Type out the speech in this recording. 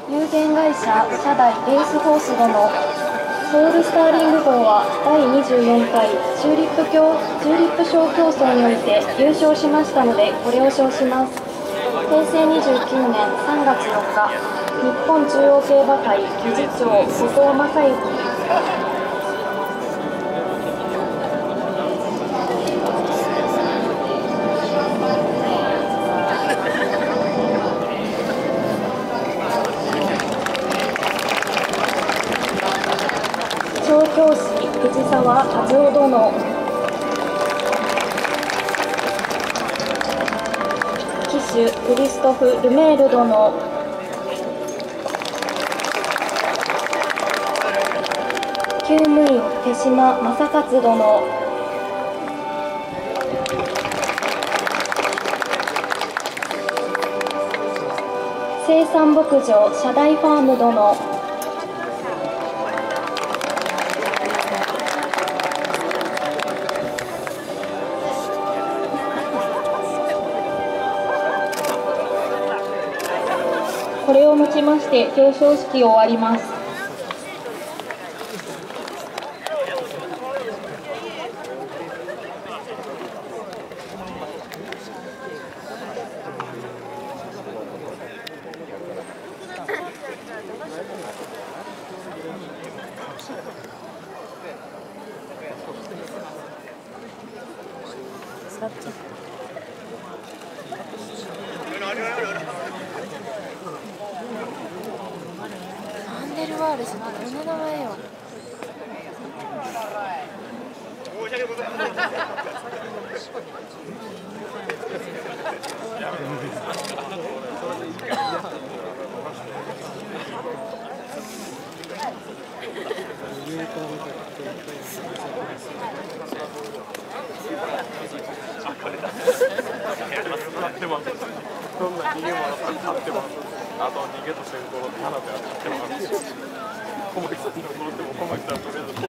有限会社社大レースホース殿、ソウルスターリング号は第24回チューリップ賞競争において優勝しましたのでこれを賞します。平成29年3月4日、日本中央競馬会理事長後藤正幸。調教師藤沢和夫殿、騎手クリストフ・ルメール殿、厩務員手島正勝殿、生産牧場社大ファーム殿、これをもちまして表彰式を終わります。 アンデルワールズってどんな名前よ。 どんな逃げ物買ってます。あと逃げと先行の花火は買ってます。小牧さんのところでも小牧さんとりあえず